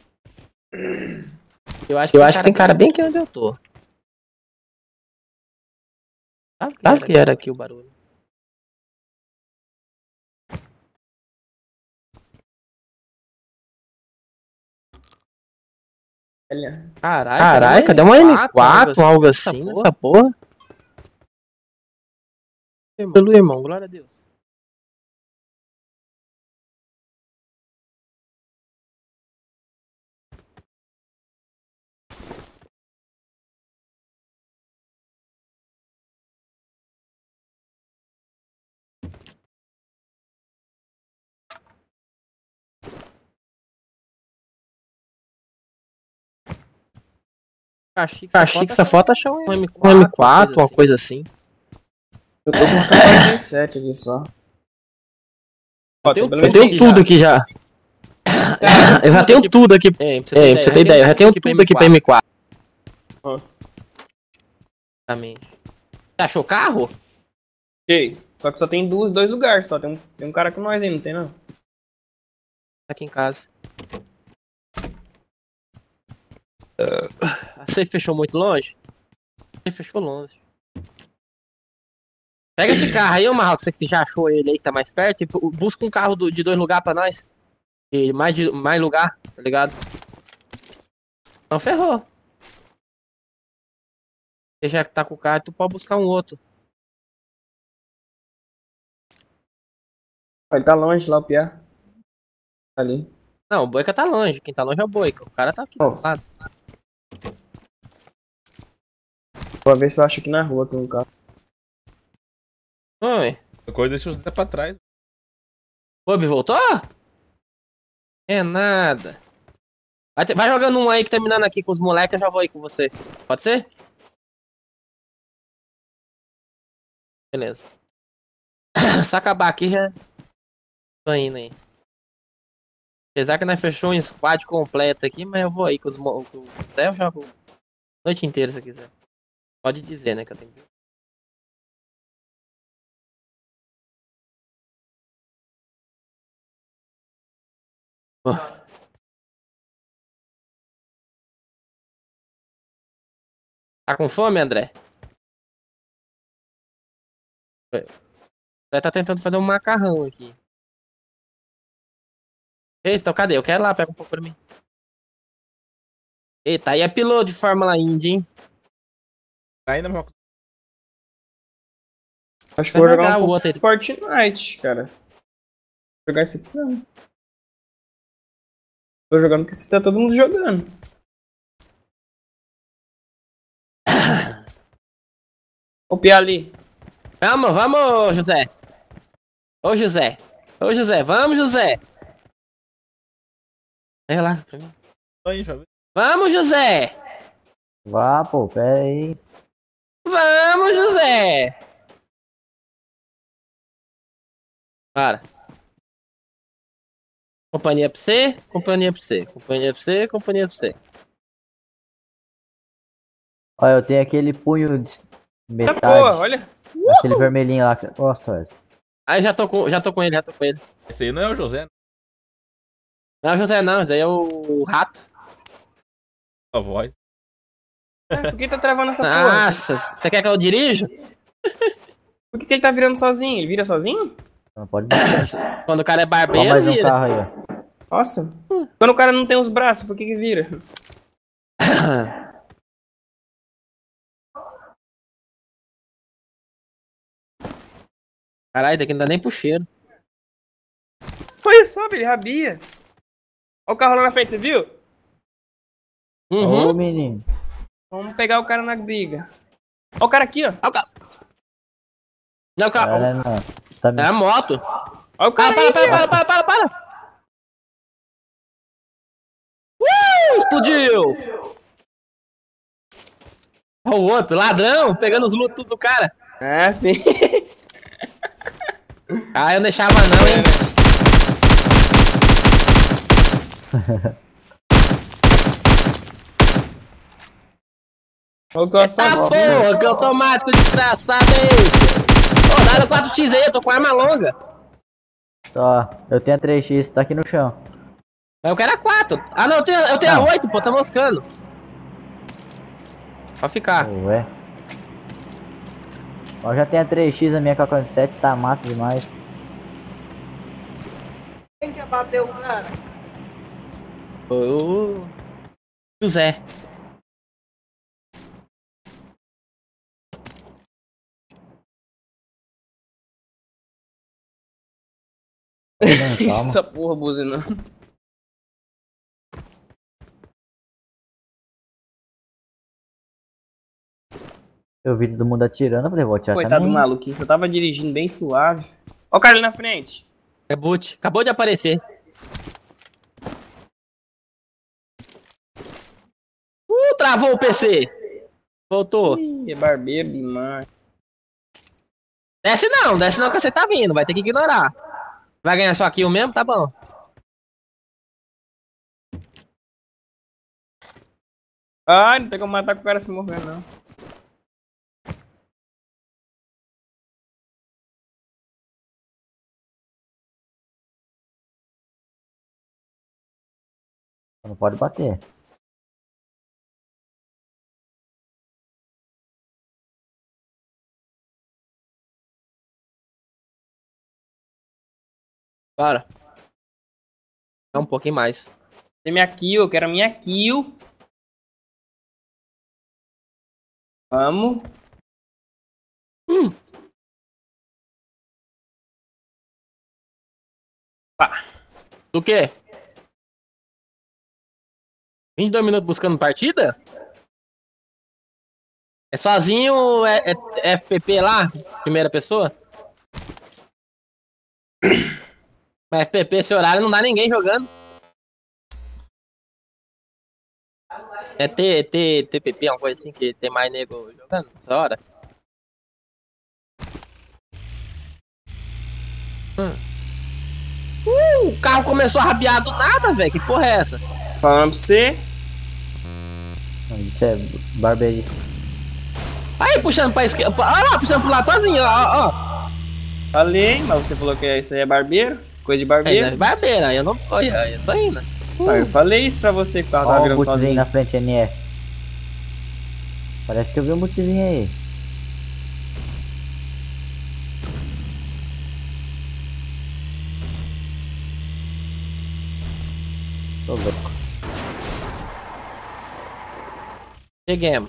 Eu acho que tem cara bem aqui onde eu tô. Sabe que era aqui o barulho? Caralho, cadê uma M4, algo assim, nessa porra? Pelo irmão, glória a Deus. Achei que essa foto achou um M4, uma coisa assim. Eu tô com uma K47 aqui só. Eu tenho tudo aqui já. Eu já tenho tudo aqui. Pra você ter ideia, eu já tenho tudo aqui pra M4. Nossa. Exatamente. Você achou carro? Sei. Só que só tem dois lugares só. Tem um cara com nós aí, não tem não? Aqui em casa. Você fechou muito longe? Você fechou longe. Pega esse carro aí, ô Marrocos, você que já achou ele aí que tá mais perto, e busca um carro de 2 lugares pra nós. E mais lugar, tá ligado? Então ferrou. Você já tá com o carro, tu pode buscar um outro. Ele tá longe lá, o Pia. Tá ali. Não, o Boica tá longe, quem tá longe é o Boica. O cara tá aqui do lado. Vou ver se eu acho aqui na rua tem um carro. Oi. A coisa deixa o Zé pra trás. Bob voltou? É nada. Vai jogando um aí que terminando aqui com os moleques, eu já vou aí com você. Pode ser? Beleza. Se acabar aqui já tô indo aí. Apesar que nós fechou um squad completo aqui, mas eu vou aí com os Zé, eu jogo a noite inteira se quiser. Pode dizer, né, que eu tenho que... Tá com fome, André? Você tá tentando fazer um macarrão aqui. Eita, então cadê? Eu quero lá, pega um pouco pra mim. Eita, aí é piloto de Fórmula Indy, hein? Ainda não. Acho que vou jogar um pouco Fortnite, cara. Vou jogar esse aqui não. Tô jogando porque você tá todo mundo jogando. O Pia ali. Vamos, José. Ô, José. Ô, José. Vamos, José. Vai lá pra mim. Vamos, José. Vá, pô, pera aí. Vamos, José. Para. Companhia pra você, companhia pra você, companhia pra você, companhia pra você. Olha, eu tenho aquele punho de metade. Tá boa, olha. Aquele vermelhinho lá que você gosta, velho. Aí já tô com ele, Esse aí não é o José, né? Não é o José não, esse aí é o rato. A voz. Por que tá travando essa porra? Nossa, você quer que eu dirijo? Por que ele tá virando sozinho? Ele vira sozinho? Não pode deixar. Quando o cara é barbeiro, Olha mais um vira. carro aí, ó. Nossa. Quando o cara não tem os braços, por que vira? Caralho, daqui não dá nem pro cheiro. Olha só, ele rabia. Olha o carro lá na frente, você viu? Uhum. Ô, menino. Vamos pegar o cara na briga. Olha o cara aqui, ó. Olha o carro. Não, o carro. Tá É a moto. Olha o cara aí, para. Explodiu. Olha o outro, ladrão, pegando os lutos tudo do cara. Ah, sim. Ah, eu não deixava não, hein. Olha o que eu porra, que automático desgraçado é esse? Ô, dá no 4x, 2x aí, eu tô com arma longa. Ó, eu tenho a 3x, tá aqui no chão. Mas eu quero a 4. Ah não, eu tenho a 8, pô, tá moscando. Pode ficar. Ué. Ó, já tenho a 3x, a minha K47 tá massa demais. Quem quer bater o cara? O José. Calma. Essa porra buzinando. Eu vi todo mundo atirando, eu falei, vou atirar Coitado do também. maluquinho, você tava dirigindo bem suave. Ó o cara ali na frente. É boot. Acabou de aparecer. Travou o PC. Voltou. Ih, é barbeiro demais. Desce não que você tá vindo. Vai ter que ignorar. Vai ganhar só kill mesmo? Tá bom. Ai, não tem como matar com o cara se movendo, não. Não pode bater. Bora. É um pouquinho mais. Tem minha kill, eu quero a minha kill. Vamos. Pá. Do quê? 22 minutos buscando partida? É sozinho, é FPP lá? Primeira pessoa? Mas FPP esse horário não dá ninguém jogando. É TPP, uma coisa assim, que tem mais nego jogando essa hora. O carro começou a rabiar do nada, velho. Que porra é essa? Falando pra você. Isso é barbeirice. Aí, puxando pra esquerda. Olha lá, puxando pro lado sozinho, ó. Falei, mas você falou que isso aí é barbeiro. Coisa de É, barbeiro. barbeira, eu não. Olha, eu tô indo. Ah, eu falei isso pra você que o carro tava Ó o virando bootzinho sozinho. na frente, NE. Parece que eu vi um bootzinho aí. Tô louco. Cheguemos.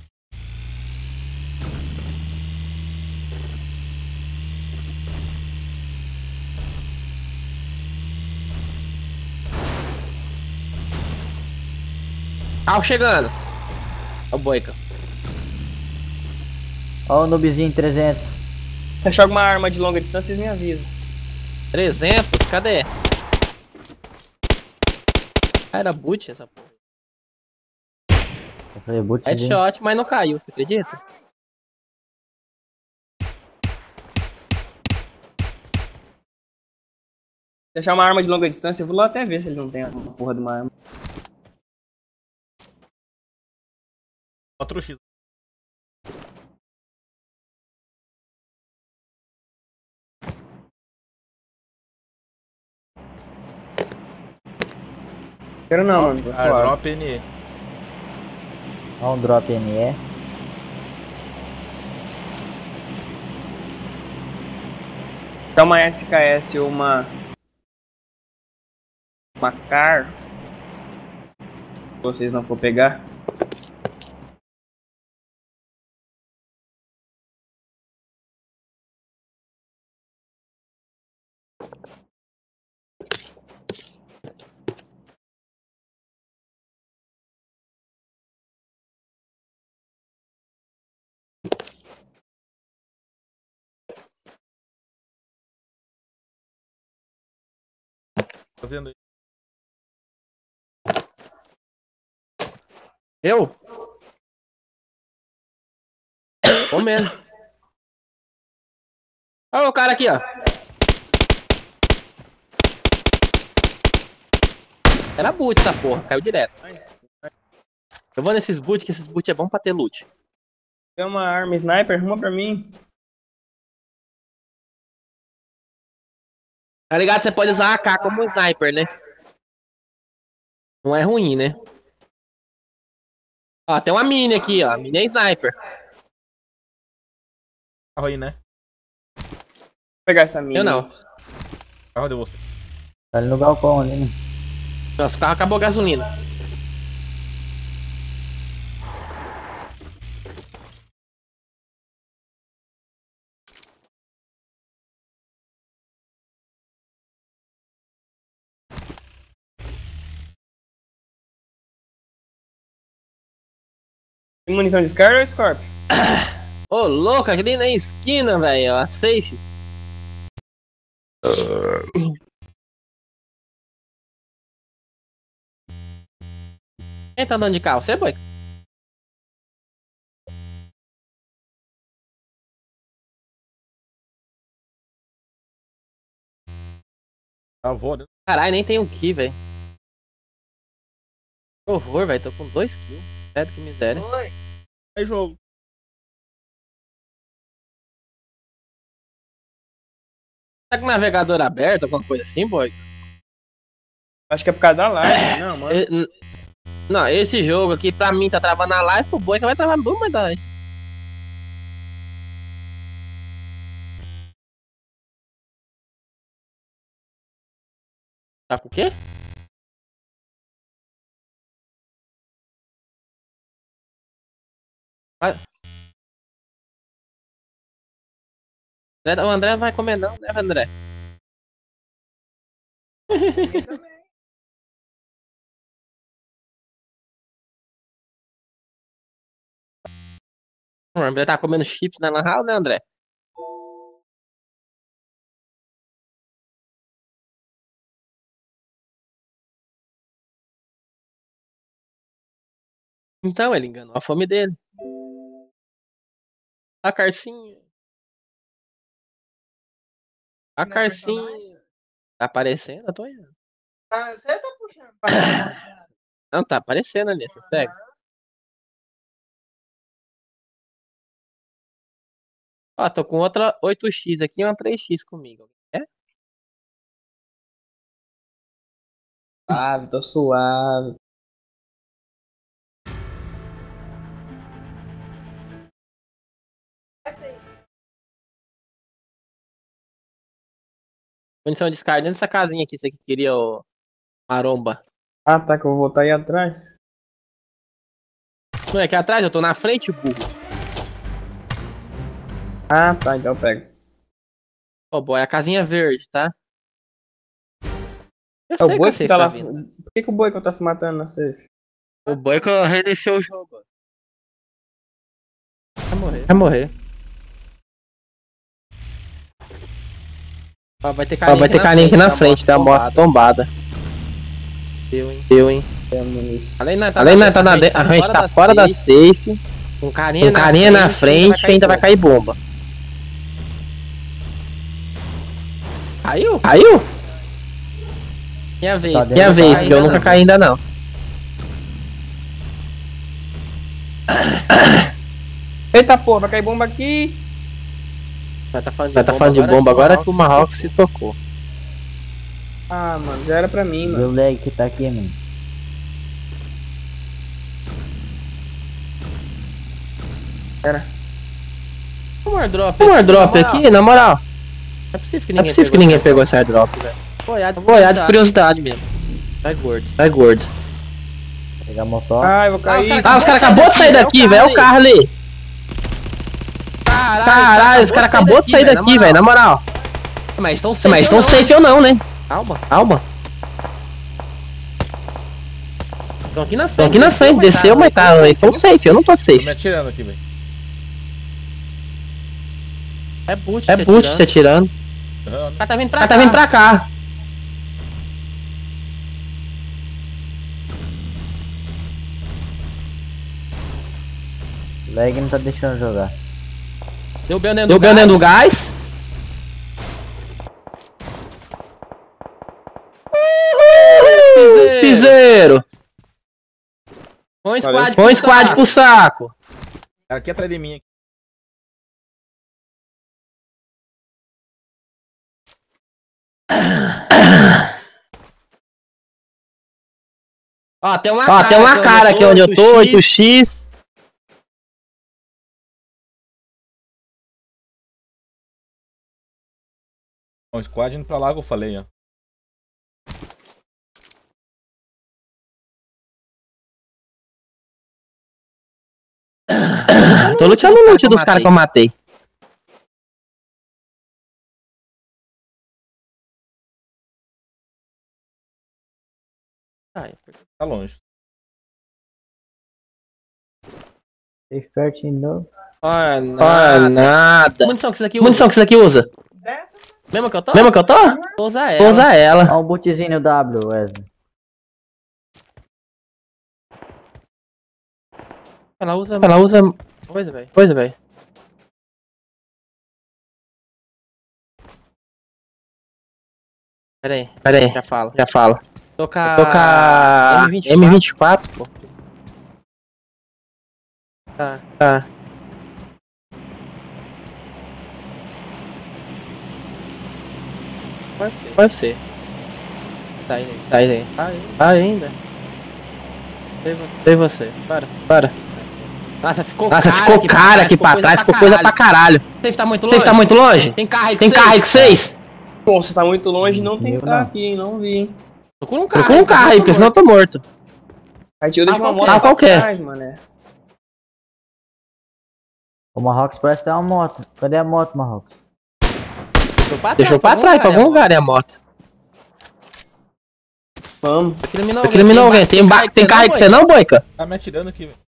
Carro chegando. Ó o Boica. Ó o noobzinho 300. Se achar alguma arma de longa distância, vocês me avisam. 300? Cadê? Era boot essa porra. Eu falei, bootzinho. Headshot, mas não caiu, você acredita? Se achar uma arma de longa distância, eu vou lá até ver se ele não tem uma porra de uma arma. 4x. Quero não, mano. Tô suave. Drop NE. Ó um drop NE. Dá uma SKS ou uma CAR. Se vocês não for pegar. Fazendo aí. Eu? Comendo. Olha o cara aqui, ó. Era boot essa porra, caiu direto. Eu vou nesses boot, que esses boot é bom pra ter loot. Tem uma arma sniper, arruma pra mim. Tá ligado? Você pode usar a AK como sniper, né? Não é ruim, né? Ó, tem uma mini aqui, ó. Mini é sniper. Carro aí, né? Vou pegar essa mina. Eu não. Carro de você. Tá ali no galpão ali, né? Nosso carro acabou a gasolina. Tem munição de Scar ou Scorpio? Ô, louco, aqui na esquina, velho. A safe. Quem tá andando de carro? Você, boy? Avô, né? Caralho, nem tem um ki, velho. Que horror, velho. Tô com 2 kills. Sério, que miséria. Oi. Aí, jogo. Tá com o navegador aberto, alguma coisa assim, boy? Acho que é por causa da live. Não, mano. Não, esse jogo aqui, pra mim, tá travando a live, o boi que vai travar muito mais da live. Tá com o quê? O André vai comer não, né, André? Eu também. O André tá comendo chips na lan house, né, André? Então, ele enganou a fome dele. A Carcinha. A Esse não é Carcinha. personagem? Tá aparecendo? Eu tô indo. Você tá puxando pra mostrar. Não, tá aparecendo ali, você segue. Ó, tô com outra 8x aqui e uma 3x comigo. É? Suave, tô suave. Essa aí. Munição de descarga dentro dessa casinha aqui, você que queria, ô maromba. Ah, tá, que eu vou voltar aí atrás. Não é aqui atrás, eu tô na frente, burro. Ah, tá, então eu pego. Ó, boy, a casinha verde, tá? Eu É o sei boi que que você tá lá. vindo. Por que o boi que tá se matando na safe? O boi que reiniciou o jogo. Vai morrer. Vai morrer. Ó, vai ter carinha aqui na frente, tá? Moto tombada. Deu, hein? Além de tá na a gente tá fora da safe. Com carinha na frente, ainda vai cair bomba. Caiu? Caiu? Minha vez, porque eu nunca caí ainda não. Eita porra, vai cair bomba aqui. Vai tá falando de bomba agora que o Marrocos se tocou. Ah, mano, já era pra mim, Vê mano. o lag que tá aqui, mano. Era. Um airdrop aqui, na moral. Não é possível que ninguém pegou esse airdrop, velho. Boiado de curiosidade mesmo. Vai gordo. Vai gordo. Vou pegar a moto. Ai, vou cair. Os caras acabou de sair daqui, velho. É o carro ali. Caralho, os caras acabou de sair daqui, velho. Na moral. Mas estão safe ou não, né? Calma. Estão aqui na frente. Desceu, mas tá. Eles estão safe. Eu não tô Tô safe. me atirando aqui, velho. É boot tá tirando. Uhum. O cara tá vindo pra cá. O lag não tá deixando jogar. Deu bem dentro do gás. Piseiro. Põe squad pro saco. Cara aqui atrás de mim. Ó, tem uma cara aqui onde eu tô, 8x. Ó, o squad indo pra lá que eu falei, ó. Tô lutando o loot dos caras que eu matei. Tá longe. Expert de novo. Olha, nada. Munição que isso aqui usa? Dessa, Mesmo que eu tô? Vou usar ela. Olha um bootzinho W, Wesley. Ela usa. Coisa, velho. Pera aí. Já falo. Tô com a M24, pô. Tá. Pode ser. Tá aí. Tá ainda. Sei você. Para. Nossa, ficou cara aqui pra trás, ficou coisa pra caralho. Você tá muito longe? Tem carro aí com 6? Nossa, tá muito longe, não tem Eu carro não. aqui, não vi. Procura um carro aí, porque senão eu tô morto. Aí eu deixo uma moto Tá pra qualquer. trás, mané. O Marrocos parece ter uma moto. Cadê a moto, Marrocos? Deixou pra trás, pra algum lugar é a moto. Vamos. Eliminou alguém. Tem carro aí que você não, Boica? Tá me atirando aqui, velho.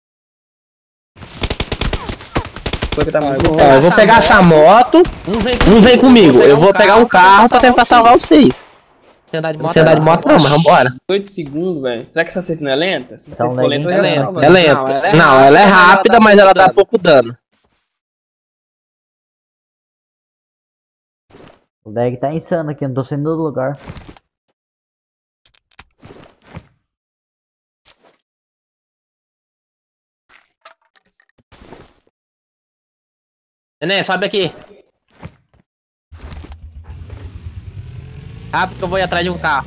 Porque tá muito longe. Ó, eu vou pegar essa moto. Um vem comigo. Eu vou pegar um carro pra tentar salvar vocês. Não sei andar de moto não, mas vambora. 8 segundos, velho. Será que essa safe não é lenta? Se Então, você for lenta, eu já lenta. salvo. É lenta. Não, ela é rápida, mas ela dá pouco dano. O lag tá insano aqui, não tô saindo do lugar. Neném, sobe aqui. Rápido que eu vou ir atrás de um carro.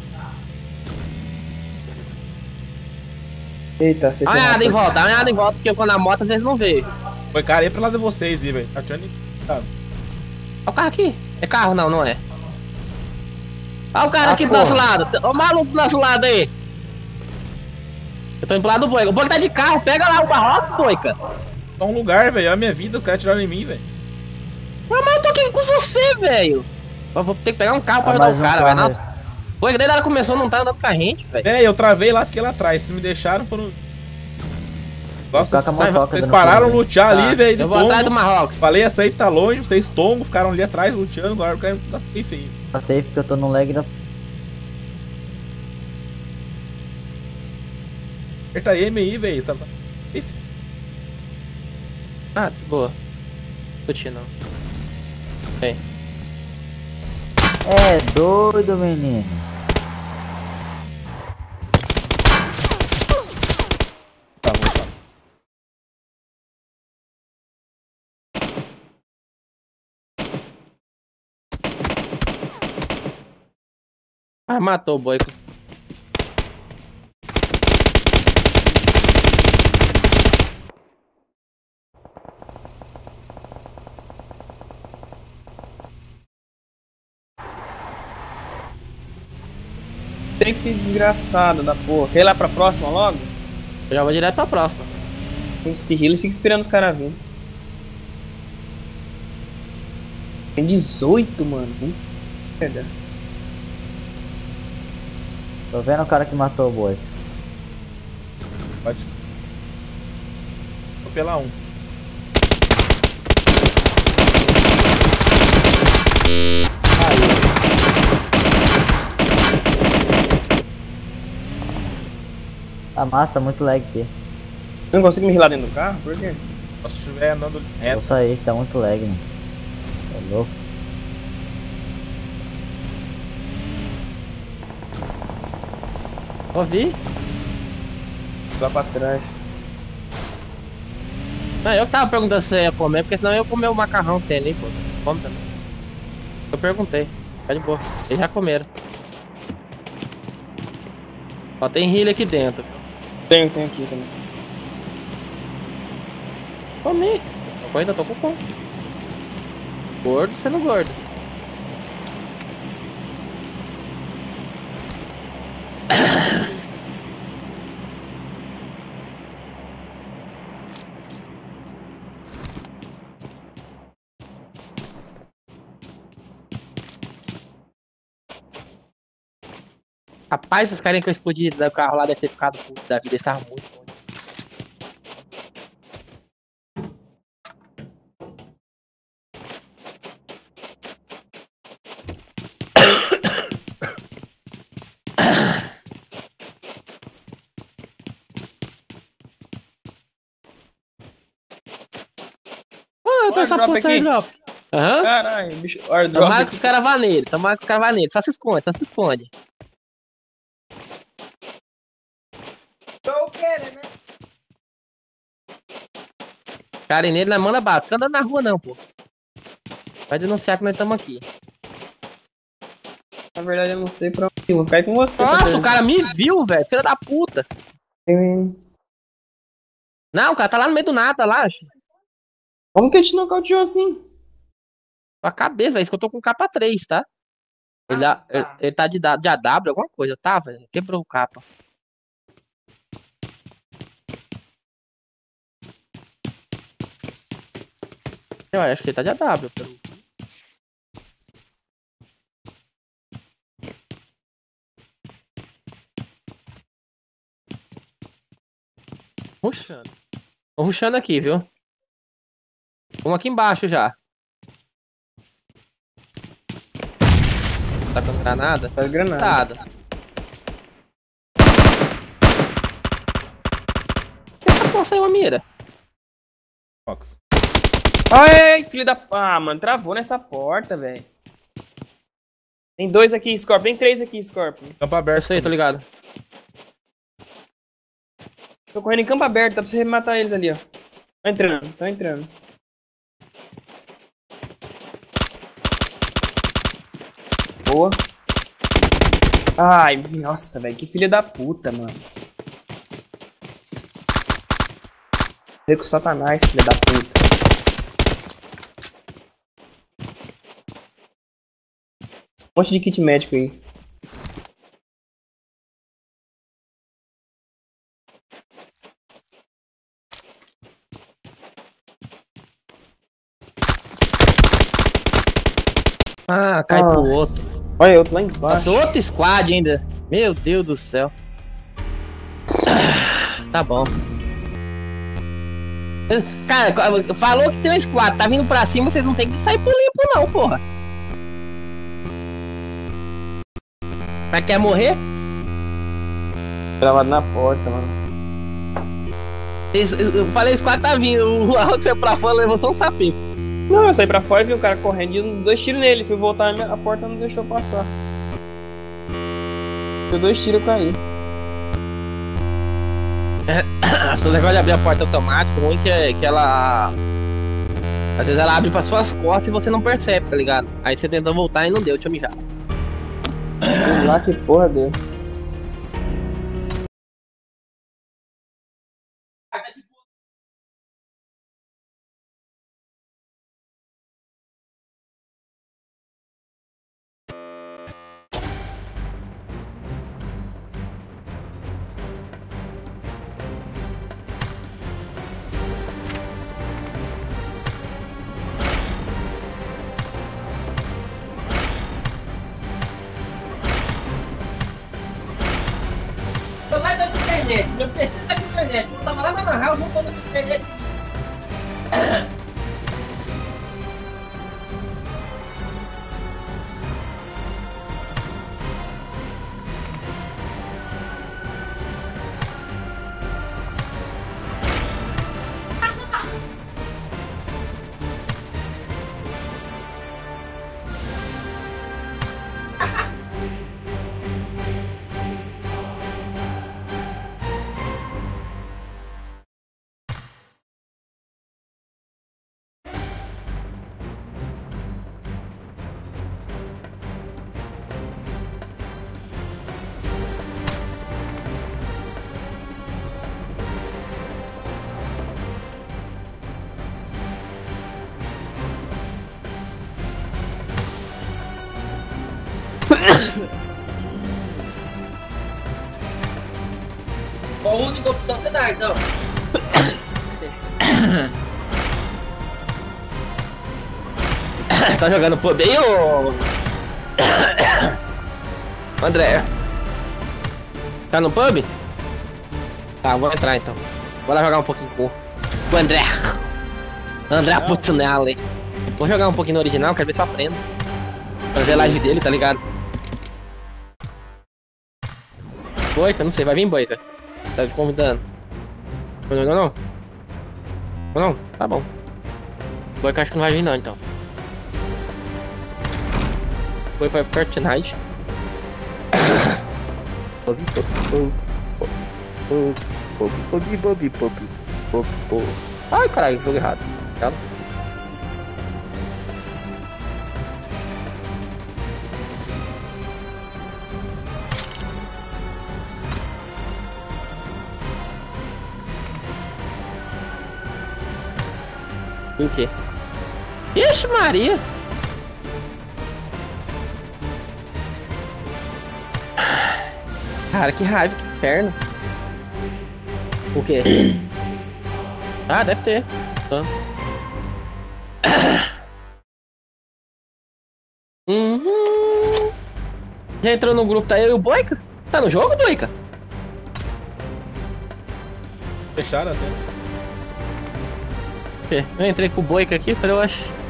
Eita, você Dá uma olhada em volta, porque quando a moto às vezes não vê. Foi cara aí pro lado de vocês aí, velho. Tá atirando em... Tá. Olha o carro aqui. É carro não, não é. Olha o cara aqui do nosso lado. Olha o maluco do nosso lado aí. Eu tô indo pro lado do Boica. O Boica tá de carro, pega lá o Marrocos, Boica. Tá um lugar, velho. É a minha vida, o cara atiraram em mim, velho. Mas eu tô aqui com você, velho. Eu vou ter que pegar um carro pra ajudar o cara, velho. Nossa. Boica, desde ela começou, não tá andando com a gente, velho. Velho, eu travei lá, fiquei lá atrás. Vocês me deixaram, foram... Nossa, Ficar com a motoca vocês no pararam fundo. lutear ali, velho. Eu vou atrás do Marrocos. Falei, a safe tá longe, vocês tombam, ficaram ali atrás luteando, agora o cara tá safe aí. Tá safe porque eu tô no lag da... Aperta M aí, velho. Sabe? Ah, de boa. Curti não. Vem. É doido, menino. Tá, vamos lá. Ah, matou o Boica. Tem que ser desgraçado da porra. Quer ir lá pra próxima logo? Eu já vou direto pra próxima. Tem que se heal e fica esperando os caras virem. Tem 18, mano. Merda. Tô vendo o cara que matou o boi. Pode. Vou pela 1. A massa tá muito lag aqui. Não consigo me rilar dentro do carro? Por quê? Se estiver andando Vou reto. sair, tá muito lag, mano. Tá louco. Ouvi? Lá pra trás. Não, eu que tava perguntando se você ia comer, porque senão eu ia comer o macarrão que tem ali, pô. Come também. Eu perguntei. Tá de boa. Eles já comeram. Só tem healer aqui dentro. Tem aqui também. Comi. Eu ainda tô com fome. Gordo sendo gordo. Rapaz, esses caras que eu explodi do carro lá devem ter ficado puto da vida. Eles estavam muito bons. Ah, tem essa porra aí, drop. Aham. Caralho, bicho. Airdrop. Tomara que os caras vá nele. Tomara que os caras vá nele. Só se esconde, só se esconde. Tô querendo, né? Cara, e nele na manda básica. Anda na rua não, pô. Vai denunciar que nós estamos aqui. Na verdade, eu não sei pra onde. Eu vou ficar aí com você. Nossa, o cara me viu, velho. Filha da puta. Não, o cara tá lá no meio do nada, lá, acho. Como que a gente nocauteou assim? Com a cabeça, velho. Isso que eu tô com capa 3, tá? Ele tá de AW, alguma coisa, tá, velho? Quebrou o capa. Eu acho que ele tá de AW, pelo... Rushando. Tô rushando aqui, viu? Vamos aqui embaixo já. Tá com granada? Tá granada. Que essa porra saiu a mira? Fox. Ai, filho da... Ah, mano, travou nessa porta, velho. Tem 2 aqui, Scorpion. Tem 3 aqui, Scorpion. Campo aberto. Isso aí, tô ligado. Tô correndo em campo aberto, dá pra você matar eles ali, ó. Tô entrando. Boa. Ai, nossa, velho, que filha da puta, mano. Veio com o Satanás, filha da puta. Um monte de kit médico aí. Ah, cai pro outro. Olha, outro lá embaixo. Nossa, outro squad ainda. Meu Deus do céu. Tá bom. Cara, falou que tem um squad, tá vindo pra cima, vocês não tem que sair por limpo não, porra. Mas quer morrer? Gravado na porta, mano. Eu falei, o squad tá vindo, o Alto saiu pra fora, levou só um sapinho. Não, eu saí pra fora e vi o cara correndo e uns 2 tiros nele. Fui voltar, a porta não deixou passar. Deu 2 tiros, eu caí. Esse negócio de abrir a porta automática, o ruim que ela... Às vezes ela abre pra suas costas e você não percebe, tá ligado? Aí você tenta voltar e não deu, deixa eu mijar. Sei lá que porra deu. Tô lá da internet, meu PC tá com internet. Eu tava lá na house voltando com internet. Qual a única opção você dá, então? Tá jogando pub aí, ô... André? Tá no pub? Tá, vou entrar então. Vou lá jogar um pouquinho com o André. André Putinelli. Vou jogar um pouquinho no original, quero ver se eu aprendo. Fazer live dele, tá ligado? Boica, não sei, vai vir Boica. Tá te convidando. Não? Não? Tá bom. Boica acho que não vai vir não, então. Foi pra Fortnite. Ai, caralho, jogo errado. Calma. E o quê? Ixi, Maria! Cara, que raiva, que inferno. O quê? Ah, deve ter. Já entrou no grupo, tá eu e o Boica? Tá no jogo, Boica? Fecharam até. Eu entrei com o Boica aqui, falei, eu acho...